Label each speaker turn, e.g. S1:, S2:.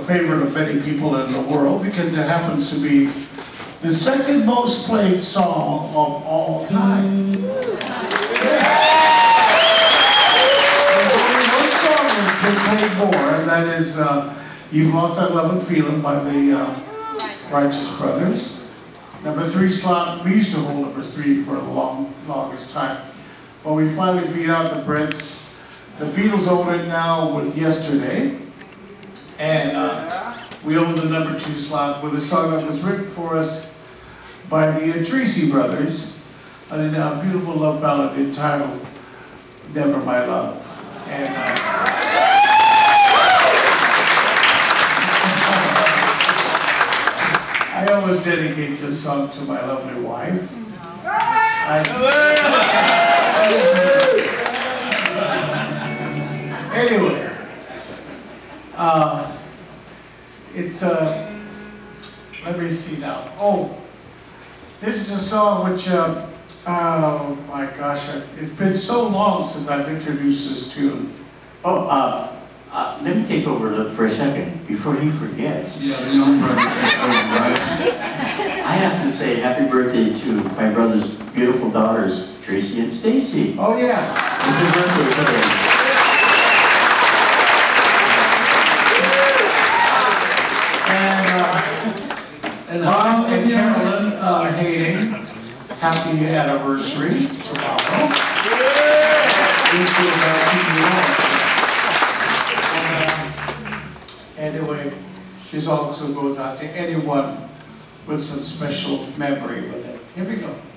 S1: a favorite of many people in the world because it happens to be the second most played song of all time. Yeah. Only one song has been played more, and that is You've Lost That Love and Feeling by the Righteous Brothers. Number 3 slot, we used to hold number 3 for the longest time. But we finally beat out the Brits. The Beatles own it now with Yesterday. And we own the number 2 slot with a song that was written for us by the Tracy Brothers. A beautiful love ballad entitled Never My Love. And I always dedicate this song to my lovely wife. Anyway, it's let me see now. Oh, this is a song which, oh my gosh, it's been so long since I've introduced this tune.
S2: Oh, let me take over for a second before he forgets.
S3: Yeah, the young brother. Right?
S2: I have to say happy birthday to my brother's beautiful daughters, Tracy and Stacy.
S1: Oh yeah.
S2: It's their birthday today.
S1: And Mom and Carolyn Hayden, happy anniversary tomorrow. Anyway, this also goes out to anyone with some special memory with it. Here we go.